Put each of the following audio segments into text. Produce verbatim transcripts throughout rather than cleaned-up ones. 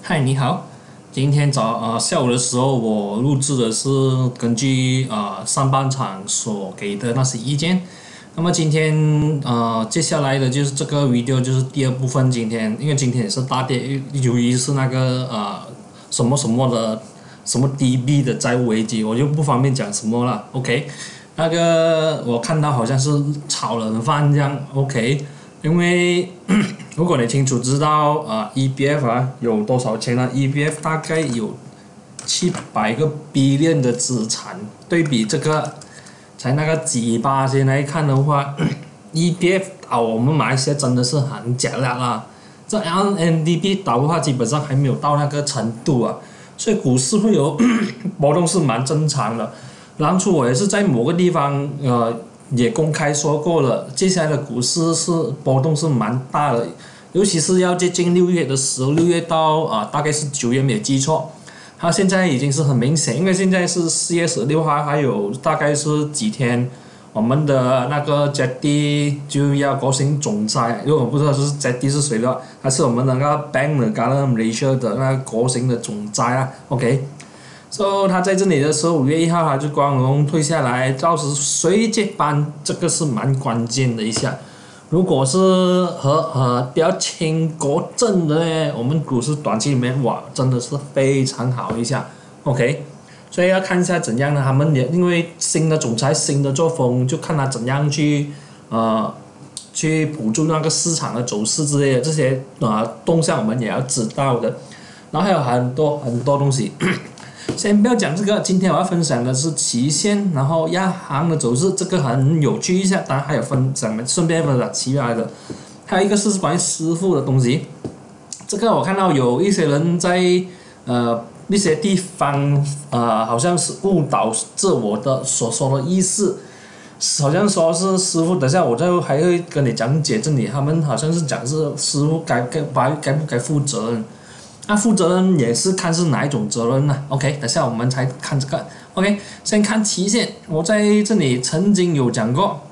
嗨，你好。今天早呃下午的时候，我录制的是根据呃上半场所给的那些意见。那么今天呃接下来的就是这个 video 就是第二部分。今天因为今天也是大跌，由于是那个呃什么什么的什么 D B 的债务危机，我就不方便讲什么了。OK，那个我看到好像是炒冷饭这样。OK，因为如果你清楚知道呃 E B F 啊有多少钱呢 ？E B F 大概有七百个 billion 的资产，对比这个才那个几巴仙来看的话，E B F 倒我们马来西亚真的是很假了啦。这 R M D B 倒的话，基本上还没有到那个程度啊，所以股市会有波动是蛮正常的。当初我也是在某个地方呃。也公开说过了，接下来的股市是波动是蛮大的，尤其是要接近六月的时候，六月到啊、呃、大概是九月没有记错，它现在已经是很明显，因为现在是四月十六号，还有大概是几天，我们的那个 J D 就要国行总裁，如果不知道是 J D 是谁的话，还是我们那个 Bank Negara Malaysia 的那个国行的总裁啊 ，OK。所、so, 以他在这里的时候，五月一号他就光荣退下来，到时谁接班，这个是蛮关键的一下。如果是和呃比较亲国政的呢，我们股市短期里面哇真的是非常好一下 ，OK。所以要看一下怎样呢？他们也因为新的总裁新的作风，就看他怎样去呃去捕捉那个市场的走势之类的这些啊、呃、动向，我们也要知道的。然后还有很多很多东西。先不要讲这个，今天我要分享的是期限，然后亚行的走势，这个很有趣一下。当然还有分享的，顺便分享其他的。还有一个是关于师傅的东西，这个我看到有一些人在呃一些地方呃好像是误导自我的所说的意思，好像说是师傅，等下我再还会跟你讲解这里，他们好像是讲是师傅该该该该不该负责任。那负责任也是看是哪一种责任呢、啊、？OK， 等下我们才看这个。OK， 先看期限，我在这里曾经有讲过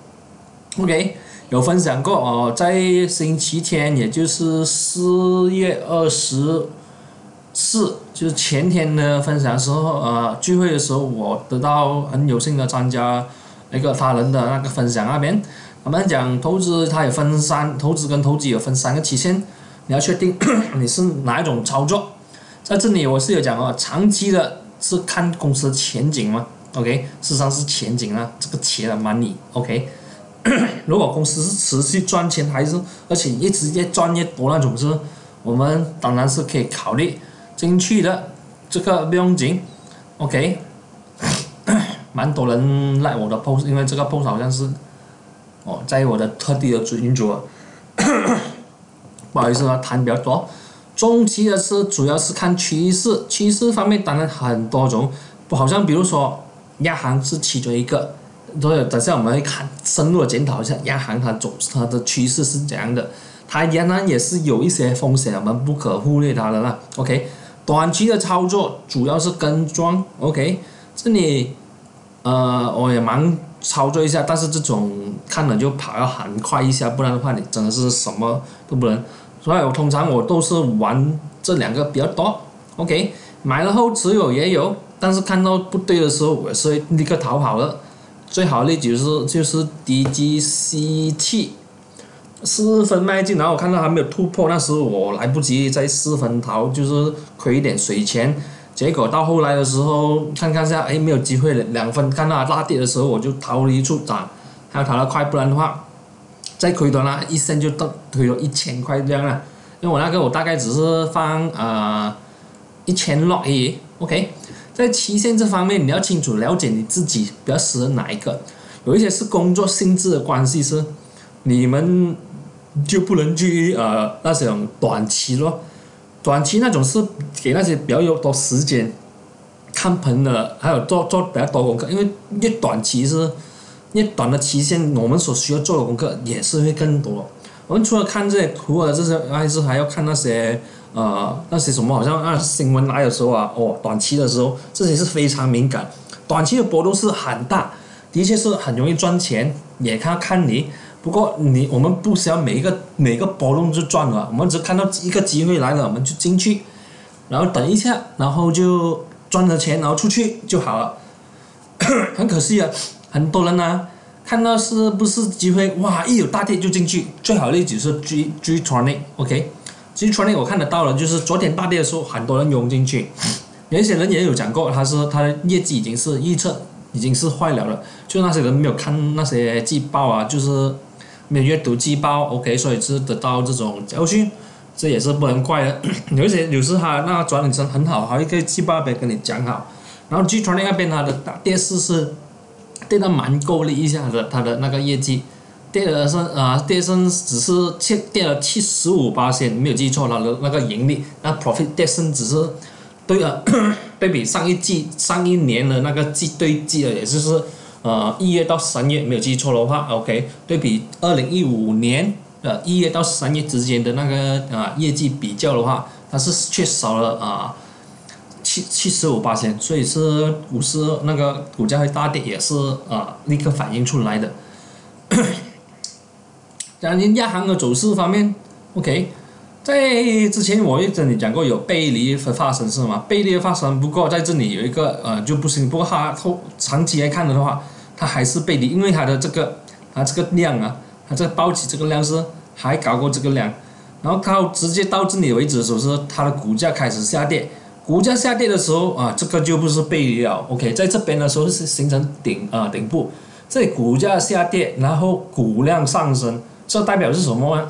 ，OK， 有分享过哦，在星期天，也就是四月二十四，就是前天的分享的时候，呃，聚会的时候，我得到很有幸的参加那个他人的那个分享那边，他们讲投资它有分三，投资跟投机有分三个期限。你要确定你是哪一种操作，在这里我是有讲哦，长期的是看公司的前景嘛 ，OK， 事实上是前景啊，这个钱的 money，OK， 如果公司是持续赚钱，还是而且一直越赚越多那种是，我们当然是可以考虑进去的，这个不用紧 ，OK， 蛮多人like我的 post， 因为这个 post 好像是哦，在我的特地的群组。不好意思啊，谈比较多。中期的是主要是看趋势，趋势方面当然很多种，好像比如说亚行是其中一个，所以等下我们会看深入的检讨一下亚行它走它的趋势是怎样的，它当然也是有一些风险，我们不可忽略它的啦。OK， 短期的操作主要是跟庄 ，OK， 这里呃我也蛮操作一下，但是这种看了就跑要很快一下，不然的话你真的是什么都不能。所以我通常我都是玩这两个比较多 ，OK， 买了后持有也有，但是看到不对的时候我是立刻逃跑了。最好的例子就是就是 D G C 七，四分卖进，然后我看到还没有突破，那时候我来不及在四分逃，就是亏一点水钱。结果到后来的时候看看下，哎没有机会了，两分看到拉跌的时候我就逃离出场，还要逃得快，不然的话。再亏多啦，一升就到亏了一千块这样啦。因为我那个我大概只是放呃一千 lot 而已 ，OK。在期限这方面，你要清楚了解你自己比较适合哪一个。有一些是工作性质的关系，是你们就不能去呃那种短期咯。短期那种是给那些比较有多时间看盘的，还有做做比较多功课，因为越短期是。越短的期限，我们所需要做的功课也是会更多。我们除了看这些图啊，这些还是还要看那些呃那些什么，好像那新闻来的时候啊，哦，短期的时候，这些是非常敏感。短期的波动是很大，的确是很容易赚钱，也看看你。不过你我们不需要每一个每一个波动就赚了，我们只看到一个机会来了，我们就进去。 然后等一下，然后就赚了钱，然后出去就好了。很可惜啊，很多人呢、啊、看到是不是机会，哇，一有大跌就进去。最好的例子是 G G Tronic，OK，G Tronic 我看得到了，就是昨天大跌的时候，很多人涌进去。有一些人也有讲过，他是他的业绩已经是预测已经是坏了了，就那些人没有看那些季报啊，就是没有阅读季报 ，OK， 所以是得到这种教训，这也是不能怪的。有一些有时他那个转理成很好，好一个季报那边跟你讲好，然后 G Tronic 那边他的跌势是跌到蛮够力一下的，他的那个业绩跌了是啊、呃，跌升只是跌了七十五巴仙，没有记错，他的那个盈利，那 profit 跌升只是。对啊，对比上一季上一年的那个季对季的，也就是呃一月到三月没有记错的话 ，OK， 对比二零一五年呃一月到三月之间的那个啊、呃、业绩比较的话，它是缺少了啊七七十五巴仙，所以是股市那个股价会大跌，也是啊、呃、立刻反映出来的。讲亚行的走势方面 ，OK。在之前我也跟你讲过有背离的发生是吗？背离的发生，不过在这里有一个呃就不行，不过它后长期来看的话，它还是背离，因为它的这个它这个量啊，它这个包起这个量是还高过这个量，然后到直接到这里为止的时候是它的股价开始下跌，股价下跌的时候啊，这个就不是背离了 ，OK， 在这边的时候是形成顶啊、呃、顶部，这里股价下跌，然后股量上升，这代表是什么呢？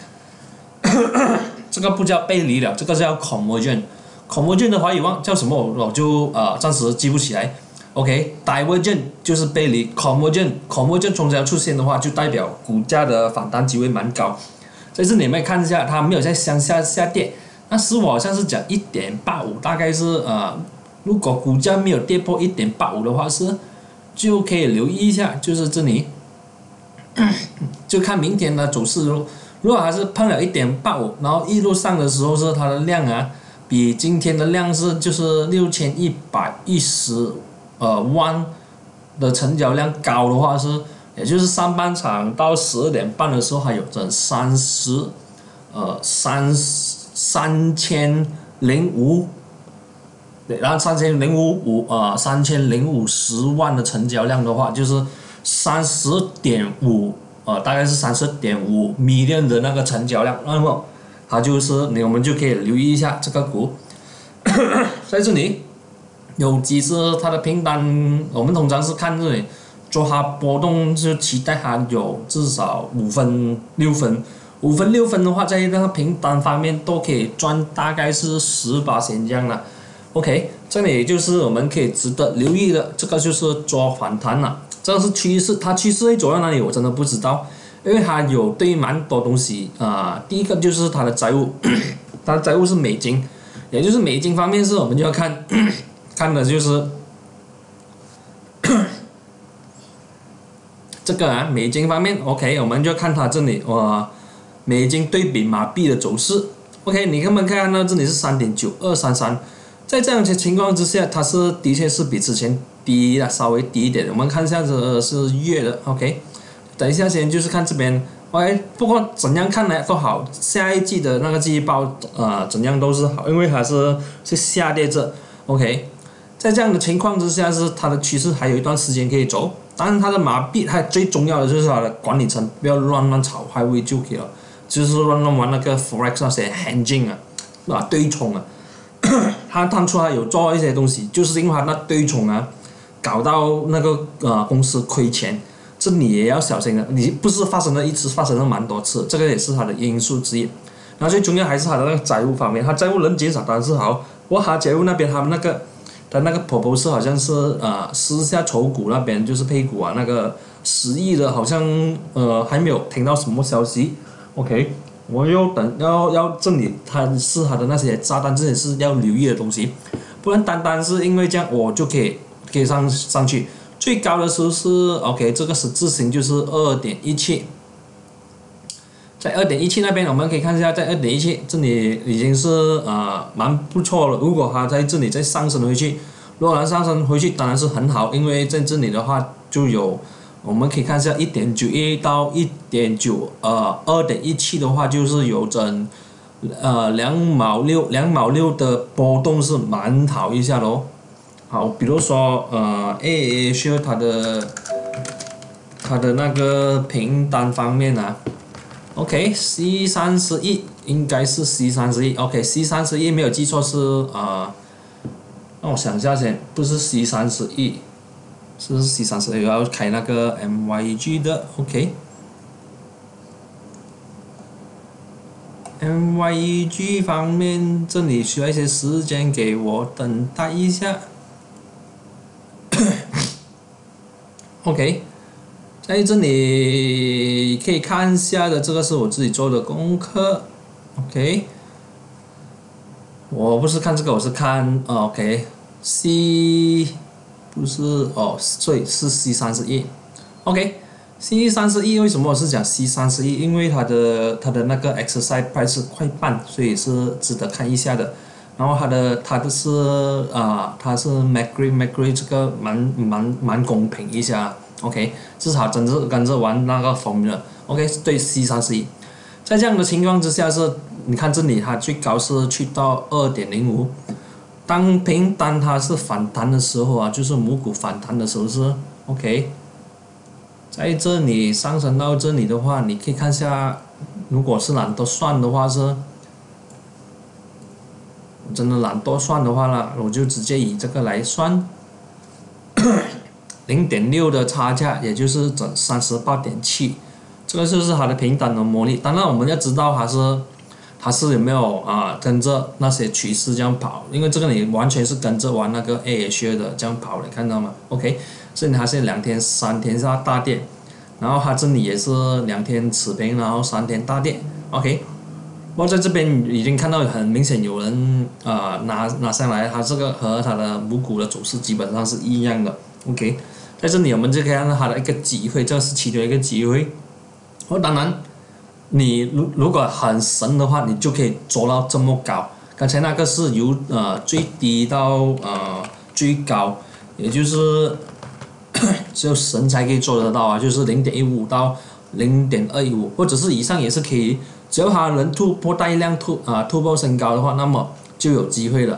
这个不叫背离了，这个叫 convergent。convergent 的华语忘叫什么，我就呃暂时记不起来。OK，divergent 就是背离 ，convergent，convergent 从这出现的话，就代表股价的反弹机会蛮高。在这里面看一下，它没有在向下下跌。那时我好像是讲一点八五，大概是呃，如果股价没有跌破一点八五的话，是就可以留意一下，就是这里，就看明天的走势喽。如果还是碰了一点八五，然后一路上的时候是它的量啊，比今天的量是就是六千一百一十呃万的成交量高的话是，也就是上半场到十二点半的时候还有整三十呃三三千零五，对，然后三千零五五呃三千零五十万的成交量的话，就是三十点五。呃，大概是三十点五 million 的那个成交量，那么它就是你我们就可以留意一下这个股，在这里有几只它的平单，我们通常是看这里做它波动，就期待它有至少五分六分，五分六分的话，在那个平单方面都可以赚大概是十巴仙这样了。OK， 这里就是我们可以值得留意的，这个就是做反弹了。这是趋势，它趋势会走到哪里，我真的不知道，因为它有对蛮多东西啊、呃。第一个就是它的债务，它的债务是美金，也就是美金方面是我们就要看，看的就是这个啊，美金方面 ，OK， 我们就看它这里哇、呃，美金对比马币的走势 ，OK， 你看没看到这里是三点九二三三，在这样的情况之下，它是的确是比之前低了，稍微低一点。我们看一下这是月的 ，OK。等一下先就是看这边 ，OK。不过怎样看来都好，下一季的那个季报呃怎样都是好，因为它是是下跌着 ，OK。在这样的情况之下，是它的趋势还有一段时间可以走。当然它的马币，它最重要的就是它的管理层不要乱乱炒外汇就可以了，就是乱乱玩那个 forex 那些 hedging 啊，啊对冲啊。他当初他有做一些东西，就是因为他那对冲啊，搞到那个呃公司亏钱，这你也要小心的。你不是发生了一次，发生了蛮多次，这个也是他的因素之一。然后最重要还是他的那个债务方面，他债务能减少当然是好。不过他债务那边他们那个，他那个 proposal 好像是呃私下筹股那边就是配股啊，那个十亿的，好像呃还没有听到什么消息。OK。我要等要要这里，它是它的那些炸弹，这也是要留意的东西，不然单单是因为这样我就可以可以上上去。最高的时候是 OK， 这个十字星就是二点一七，在二点一七那边我们可以看一下，在二点一七这里已经是呃蛮不错了。如果它在这里再上升回去，如果它上升回去当然是很好，因为在这里的话就有。我们可以看一下 一点九一 到 一点九 呃 二点一七 的话就是有整呃两毛六两毛六的波动是蛮好一下的哦。好，比如说呃 A A H 它的它的那个平单方面啊 ，OK，C 三十一应该是 C 三十一 ，OK，C 三十一没有记错是呃，让我想一下先，不是 C 三十一，是 C 三十一，要开那个 M Y G 的 ，OK。M Y G 方面，这里需要一些时间给我等待一下。OK， 在这里可以看一下的，这个是我自己做的功课。OK， 我不是看这个，我是看、哦、OK，C 不是哦，对，是 C 三十一。OK，C 三十一为什么我是讲 C 三十一？因为它的它的那个 exercise price 是快半，所以是值得看一下的。然后它的它的是啊、呃，它是 Macri Macri 这个蛮蛮蛮公平一下 ，OK， 至少真是跟着玩那个 formula，OK， 对 C 三十一，在这样的情况之下是，你看这里它最高是去到 二点零五， 当平单它是反弹的时候啊，就是母股反弹的时候是 OK， 在这里上升到这里的话，你可以看一下，如果是懒得算的话是。真的懒惰算的话啦，我就直接以这个来算，零点六的差价，也就是整三十八点七，这个就是它的平单的魔力。当然我们要知道它是它是有没有啊跟着那些趋势这样跑，因为这个你完全是跟着玩那个 A H 的这样跑的，看到吗 ？OK， 这里它是两天三天是大跌，然后它这里也是两天持平，然后三天大跌 ，OK。不过在这边已经看到很明显有人啊、呃、拿拿上来，它这个和它的母股的走势基本上是一样的。OK， 在这里我们就可以看到它的一个机会，这是其中一个机会。哦，当然，你如如果很神的话，你就可以做到这么高。刚才那个是由呃最低到呃最高，也就是只有神才可以做得到啊，就是零点一五到零点二一五，或者是以上也是可以。只要它能突破带量突啊突破升高的话，那么就有机会了。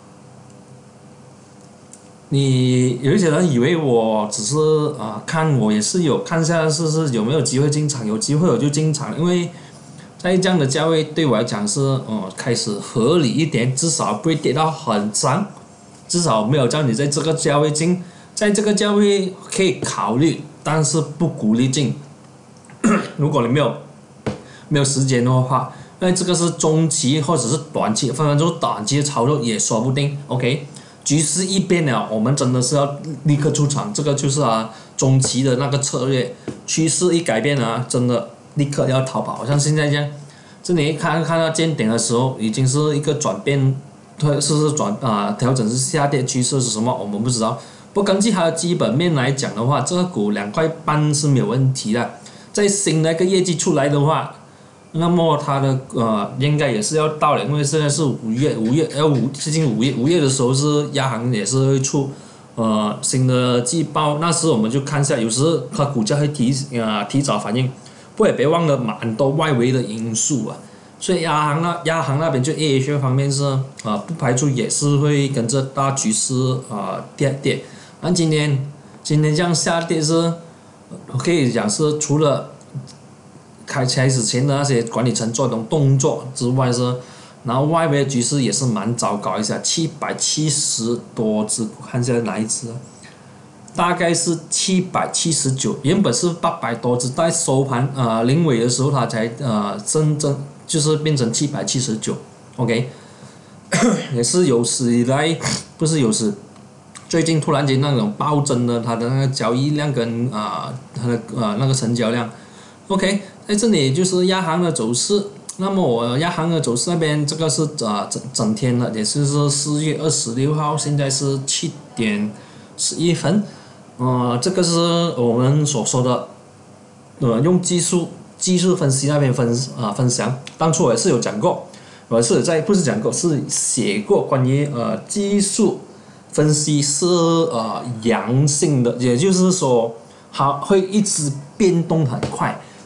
你有一些人以为我只是啊看，我也是有看下是是有没有机会进场，有机会我就进场，因为在这样的价位对我来讲是哦开始合理一点，至少不会跌到很脏，至少没有叫你在这个价位进，在这个价位可以考虑，但是不鼓励进。如果你没有没有时间的话，因为这个是中期或者是短期，分分钟短期的操作也说不定。OK， 局势一变了，我们真的是要立刻出场，这个就是啊中期的那个策略。趋势一改变啊，真的立刻要逃跑。像现在这样，这里看看到见顶的时候，已经是一个转变，是是转啊调整是下跌趋势是什么，我们不知道。不根据它的基本面来讲的话，这个股两块半是没有问题的。在新的一个业绩出来的话，那么它的呃应该也是要到了，因为现在是五月，五月要五接近五月，五月的时候是央行也是会出呃新的季报，那时我们就看一下，有时它股价会提啊、呃、提早反应，不过也别忘了蛮多外围的因素啊，所以央行那央行那边就 A H 方面是啊、呃、不排除也是会跟着大局势啊、呃、跌跌，那今天今天这样下跌是可以讲是除了开开始前的那些管理层做的动作之外是，然后外围的局势也是蛮糟糕一下，七百七十多只，看一下哪一只、啊，大概是七百七十九，原本是八百多只，在收盘呃临尾的时候它才呃真正就是变成七百七十九 ，OK， 也是有史以来不是有史，最近突然间那种暴增的它的那个交易量跟啊、呃、它的啊、呃、那个成交量 ，OK。在这里就是亚行的走势，那么我亚行的走势那边这个是啊、呃、整整天的，也就是四月二十六号，现在是七点十一分，呃，这个是我们所说的，呃，用技术技术分析那边分啊、呃、分享，当初我也是有讲过，我是在不是讲过是写过关于呃技术分析是呃阳性的，也就是说它会一直变动很快。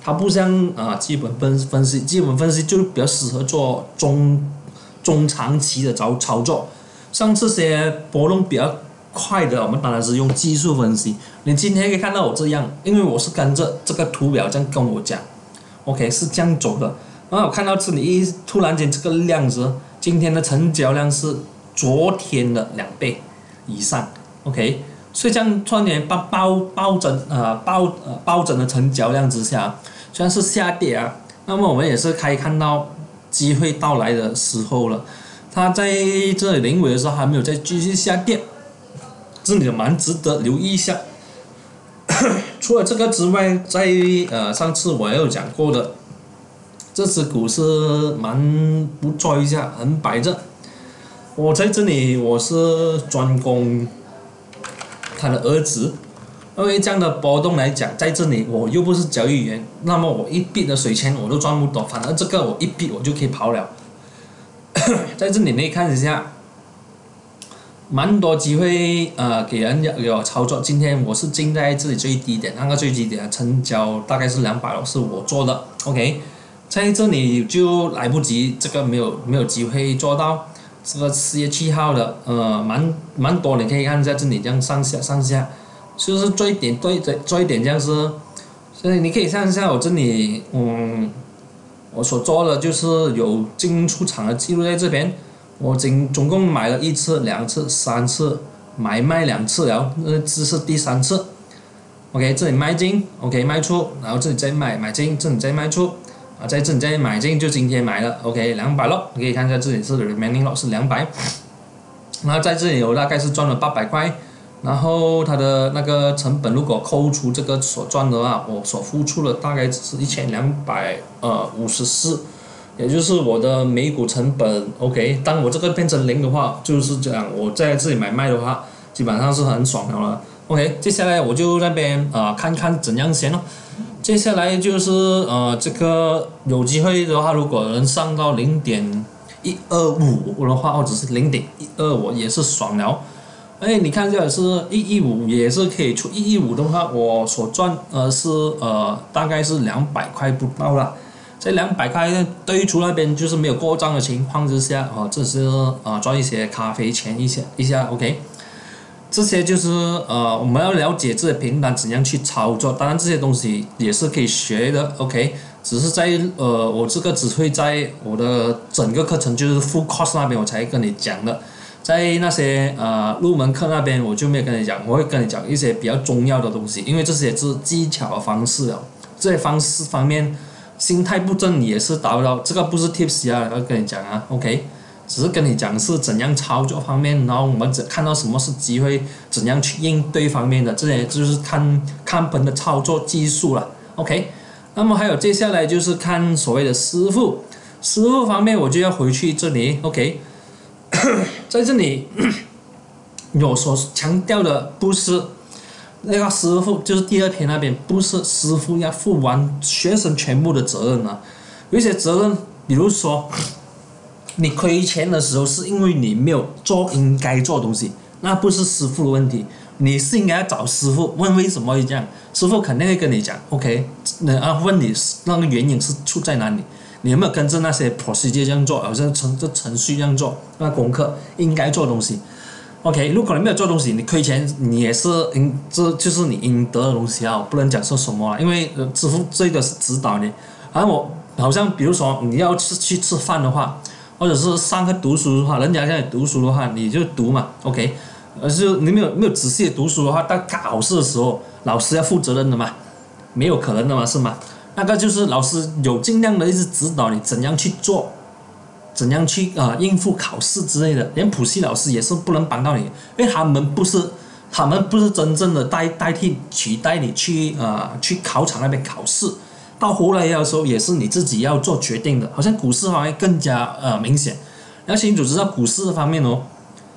它不像啊基本分分析，基本分析就比较适合做中中长期的操操作，像这些波动比较快的，我们当然是用技术分析。你今天可以看到我这样，因为我是跟着这个图表这样跟我讲 ，OK 是这样走的。然后我看到这里一突然间这个量值，今天的成交量是昨天的两倍以上 ，OK， 所以这样突然间暴暴暴增呃暴呃暴增的成交量之下，虽然是下跌啊，那么我们也是可以看到机会到来的时候了。它在这里临尾的时候还没有再继续下跌，这里蛮值得留意一下。除了这个之外，在呃上次我也有讲过的，这只股是蛮不错一下，很摆着。我在这里我是专攻他的儿子，因为这样的波动来讲，在这里我又不是交易员，那么我一笔的水钱我都赚不到，反而这个我一笔我就可以跑了。在这里你看一下。蛮多机会呃给人有操作，今天我是进在这里最低点，那个最低点成交大概是两百了，是我做的 ，OK， 在这里就来不及，这个没有没有机会做到，这个四月七号的呃蛮蛮多，你可以看一下这里这样上下上下，就是做一点做一点做一点这样是，所以你可以看一下我这里嗯我所做的就是有进出场的记录在这边。我总总共买了一次、两次、三次，买卖两次了，这这是第三次。OK， 这里卖进 ，OK 卖出，然后这里再买买进，这里再卖出，啊，在这里再买进，就今天买了 ，OK 两百了，你可以看一下这里是 remaining lot 是两百，然后在这里我大概是赚了八百块，然后它的那个成本如果扣除这个所赚的话，我所付出的大概只是一千两百呃五十四。也就是我的每股成本 ，OK， 当我这个变成零的话，就是这样。我在这里买卖的话，基本上是很爽的了。OK， 接下来我就那边啊、呃、看看怎样先咯。接下来就是呃这个有机会的话，如果能上到零点一二五的话，或者是零点一二，我也是爽了。哎，你看这个是一一五，也是可以出一一五的话，我所赚呃是呃大概是两百块不到啦。在两百块对出那边就是没有过账的情况之下，哦，这是啊赚一些咖啡钱一些一下 ，OK， 这些就是呃我们要了解这些平台怎样去操作，当然这些东西也是可以学的 ，OK， 只是在呃我这个只会在我的整个课程就是 full course 那边我才跟你讲的，在那些呃入门课那边我就没有跟你讲，我会跟你讲一些比较重要的东西，因为这些是技巧的方式哦，这些方式方面。心态不正你也是达不到，这个不是 tips 啊，要跟你讲啊 ，OK， 只是跟你讲是怎样操作方面，然后我们只看到什么是机会，怎样去应对方面的，这些就是看看本的操作技术了 ，OK。那么还有接下来就是看所谓的师傅，师傅方面我就要回去这里 ，OK， 在这里有所强调的不是。那个师傅就是第二篇那边，不是师傅要负完学生全部的责任啊。有一些责任，比如说你亏钱的时候，是因为你没有做应该做的东西，那不是师傅的问题，你是应该要找师傅问为什么会这样，师傅肯定会跟你讲 ，OK， 那啊问你那个原因是出在哪里，你有没有跟着那些 procedure 这样做，好像程这程序这样做，那功课应该做的东西。OK， 如果你没有做东西，你亏钱，你也是应，这就是你应得的东西啊，我不能讲说什么了，因为师傅这个是指导你。而我好像比如说你要吃去吃饭的话，或者是上课读书的话，人家叫你读书的话，你就读嘛 ，OK。而是你没有没有仔细的读书的话，到考试的时候，老师要负责任的嘛，没有可能的嘛，是吗？那个就是老师有尽量的一直指导你怎样去做。怎样去啊、呃、应付考试之类的，连补习老师也是不能帮到你，因为他们不是他们不是真正的代代替取代你去啊、呃、去考场那边考试，到后来的时候也是你自己要做决定的，好像股市方面更加呃明显，要清楚知道股市方面哦，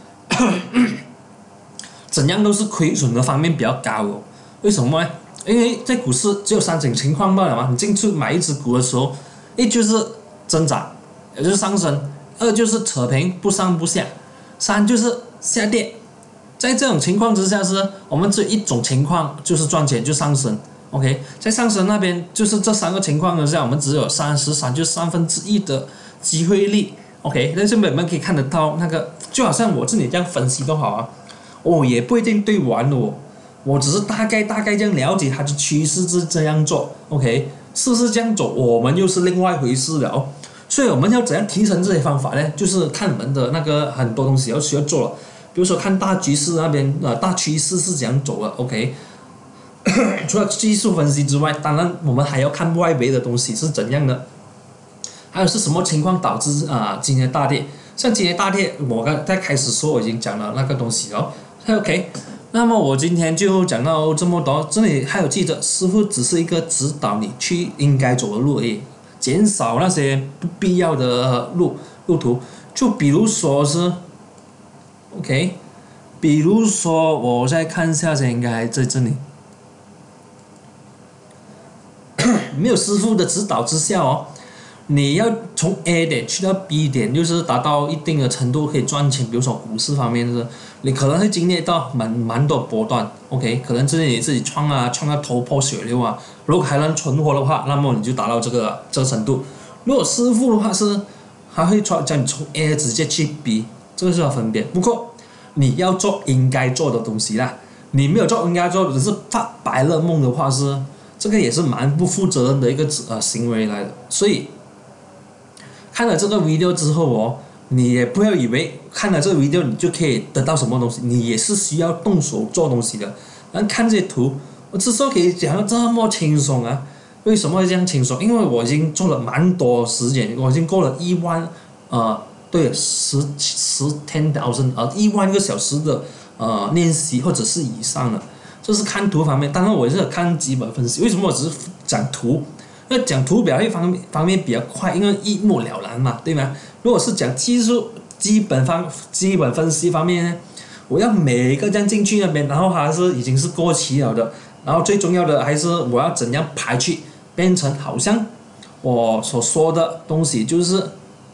怎样都是亏损的方面比较高哦，为什么呢？因为在股市只有三种情况罢了嘛，你进去买一只股的时候，一就是增长。也就是上升，二就是扯平不上不下，三就是下跌。在这种情况之下是，我们只有一种情况就是赚钱就上升， OK， 在上升那边就是这三个情况之下，我们只有三十三，就三分之一的机会率。OK， 那这边我们可以看得到那个，就好像我这里这样分析都好啊，我、哦、也不一定对完的哦，我只是大概大概这样了解它的趋势是这样做。OK， 是不是这样走，我们又是另外一回事了哦。所以我们要怎样提升这些方法呢？就是看我们的那个很多东西要需要做了，比如说看大局势那边，呃，大趋势是怎样走的。OK。除了技术分析之外，当然我们还要看外围的东西是怎样的，还有是什么情况导致啊、呃、今天大跌。像今天大跌，我刚在开始说我已经讲了那个东西了。OK， 那么我今天就讲到这么多。这里还有记着，师傅只是一个指导你去应该走的路而已，减少那些不必要的路路途。就比如说是 OK， 比如说我再看一下先，应该在这里。没有师傅的指导之下哦，你要从 A 点去到 B 点，就是达到一定的程度可以赚钱。比如说股市方面是，你可能会经历到蛮蛮多波段 ，OK， 可能这里你自己创啊，创到头破血流啊。如果还能存活的话，那么你就达到这个这个程度。如果师傅的话是，还会叫你从 A 直接去 B， 这个是要分别。不过你要做应该做的东西啦，你没有做应该做，只是发白日梦的话是。这个也是蛮不负责任的一个呃行为来的，所以看了这个 video 之后哦，你也不要以为看了这个 video 你就可以得到什么东西，你也是需要动手做东西的。然后看这些图，我之所以可以讲到这么轻松啊，为什么会这样轻松？因为我已经做了蛮多时间，我已经过了一万呃对十十 ten thousand 呃一万个小时的呃练习或者是以上了。这是看图方面，当然我也是看基本分析。为什么我只是讲图？因为讲图表一方面方面比较快，因为一目了然嘛，对吗？如果是讲技术基本方基本分析方面呢，我要每一个这样进去那边，然后还是已经是过期了的，然后最重要的还是我要怎样排去变成好像我所说的东西就是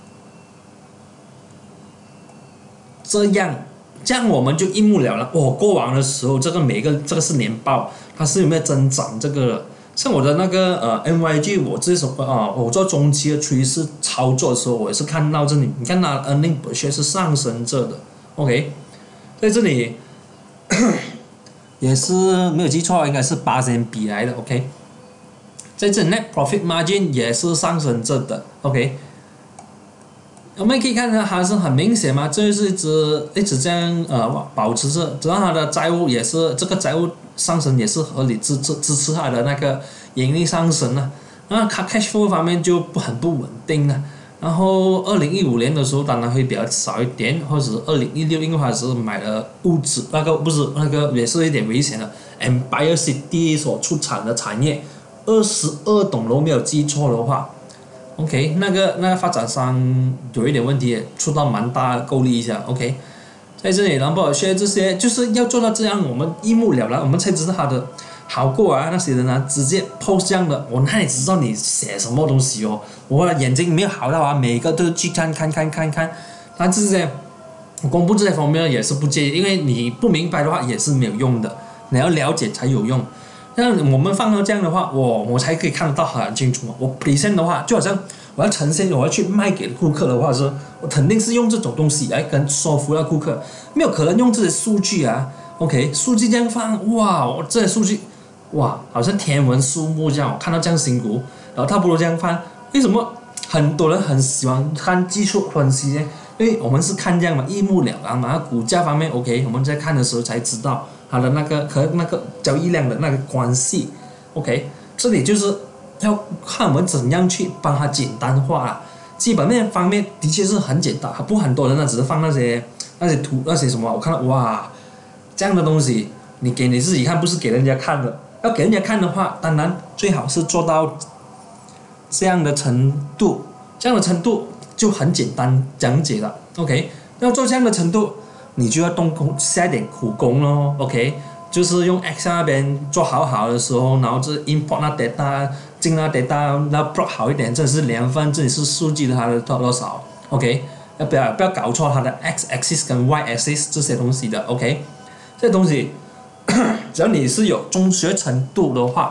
这样。这样我们就一目了然。我、哦、过往的时候，这个每一个这个是年报，它是有没有增长？这个像我的那个呃 N Y G， 我这什么啊？我做中期的趋势操作的时候，我也是看到这里，你看它 earning per share 是上升着的。OK， 在这里也是没有记错，应该是八千比来的。OK， 在这里 net profit margin 也是上升着的。OK。我们可以看到它是很明显嘛，这是一直一直这样呃保持着，直到它的债务也是这个债务上升也是合理支支支持它的那个盈利上升啊。那 cash flow 方面就不很不稳定了。然后二零一五年的时候当然会比较少一点，或者是二零一六因为它是买了物质那个不是那个也是一点危险的 Empire City 所出产的产业，二十二栋楼没有记错的话。OK， 那个那个发展商有一点问题，出到蛮大够力一下。OK， 在这里，然后学这些就是要做到这样，我们一目了然，我们才知道他的好过啊。那些人啊，直接 post 这样的，我哪里知道你写什么东西哦？我的眼睛没有好到啊，每个都去看看看看看。他这些公布这些方面也是不介意，因为你不明白的话也是没有用的，你要了解才有用。那我们放到这样的话，我我才可以看得到很清楚嘛。我表现的话，就好像我要呈现，我要去卖给顾客的话是，我肯定是用这种东西来跟说服那顾客，没有可能用这些数据啊。OK， 数据这样放，哇，我这些数据，哇，好像天文数目这样，我看到这样辛苦，然后他不如这样放。为什么很多人很喜欢看技术分析呢？因为我们是看这样嘛，一目了然嘛。股价方面 ，OK， 我们在看的时候才知道。它的那个和那个交易量的那个关系 ，OK， 这里就是要看我们怎样去帮它简单化啦。基本面方面的确是很简单，不很多人呢只是放那些那些图那些什么，我看到哇，这样的东西你给你自己看，不是给人家看的。要给人家看的话，当然最好是做到这样的程度，这样的程度就很简单讲解了 ，OK， 要做这样的程度。你就要动工下一点苦功咯 ，OK， 就是用 Excel 那边做好好的时候，然后是 import 那 data 进那 data 那 plot 好一点，这里是年份，这里是数据的它的多少 ，OK， 要不要不要搞错它的 x axis 跟 y axis 这些东西的 ，OK， 这些东西只要你是有中学程度的话，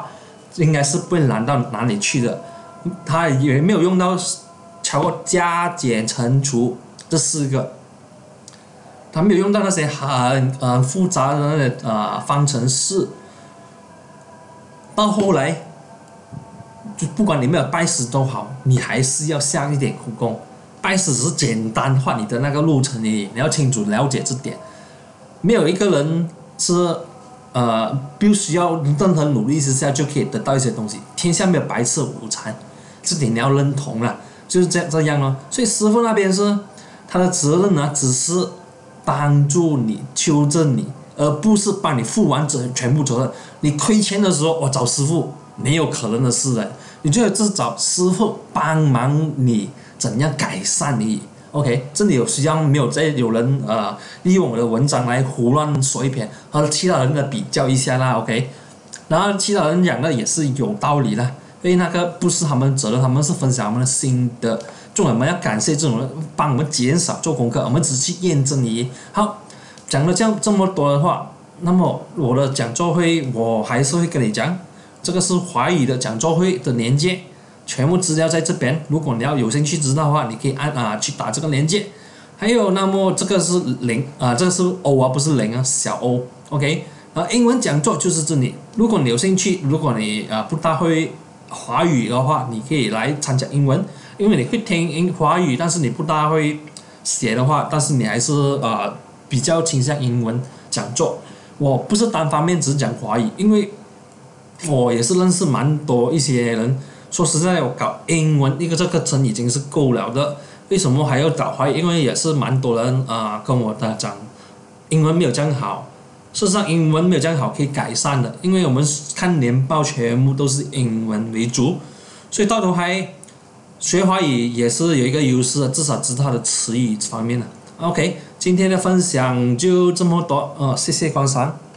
应该是不会难到哪里去的。它也没有用到超过加减乘除这四个，它没有用到那些很呃复杂的那些呃方程式。到后来，就不管你没有拜师都好，你还是要下一点苦功。拜师只是简单化你的那个路程而已，你要清楚了解这点。没有一个人是呃不需要任何努力之下就可以得到一些东西，天下没有白吃午餐，这点你要认同啦，就是这样这样咯。所以师傅那边是他的责任呢，只是帮助你纠正你，而不是帮你负完责全部责任。你亏钱的时候，我找师傅没有可能的事的，你就要是找师傅帮忙你怎样改善你。OK， 这里有实际上没有再有人呃利用我的文章来胡乱说一篇，和其他人的比较一下啦。OK， 然后其他人讲的也是有道理啦，因为那个不是他们责任，他们是分享他们的心得。重点我们要感谢这种人帮我们减少做功课，我们只是去验证而已。好，讲了这样这么多的话，那么我的讲座会我还是会跟你讲，这个是华语的讲座会的连接。全部资料在这边，如果你要有兴趣知道的话，你可以按啊去打这个链接。还有，那么这个是零啊，这个是 O 啊，不是零啊，小 O。OK， 啊，英文讲座就是这里。如果你有兴趣，如果你啊不大会华语的话，你可以来参加英文，因为你会听英华语，但是你不大会写的话，但是你还是啊比较倾向英文讲座。我不是单方面只讲华语，因为我也是认识蛮多一些人。说实在，我搞英文一个这个程已经是够了的，为什么还要搞华语？因为也是蛮多人啊、呃、跟我的讲，英文没有这样好。事实上，英文没有这样好可以改善的，因为我们看年报全部都是英文为主，所以到头还学华语也是有一个优势的，至少知道它的词语方面的。OK， 今天的分享就这么多，呃，谢谢观赏。